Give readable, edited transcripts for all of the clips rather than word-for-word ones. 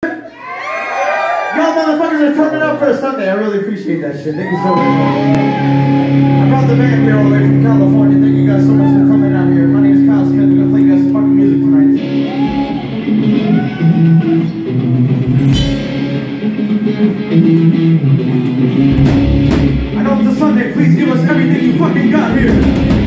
Y'all motherfuckers are turning up for a Sunday. I really appreciate that shit. Thank you so much. I brought the band here all the way from California. Thank you guys so much for coming out here. My name is Kyle Smith. I'm gonna play you guys some fucking music tonight. I know it's a Sunday. Please give us everything you fucking got here.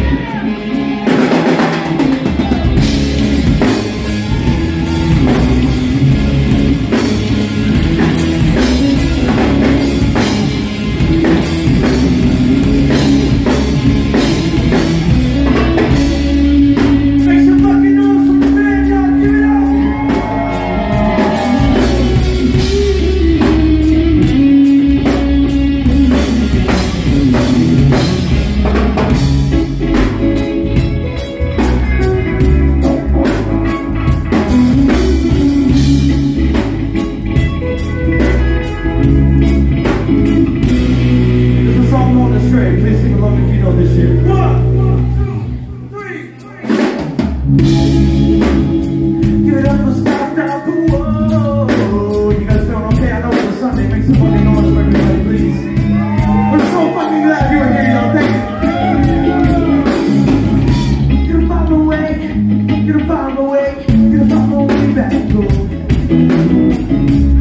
Astray, please sing along if you know this shit. 1, 2, 3. Get up and stop down the whoa. You guys feeling okay? I know it's a Sunday. Make some fucking noise for everybody, please. We're so fucking glad you're here, y'all. Thank you. Gonna find my way. Gonna find my way. Gonna find my way back home.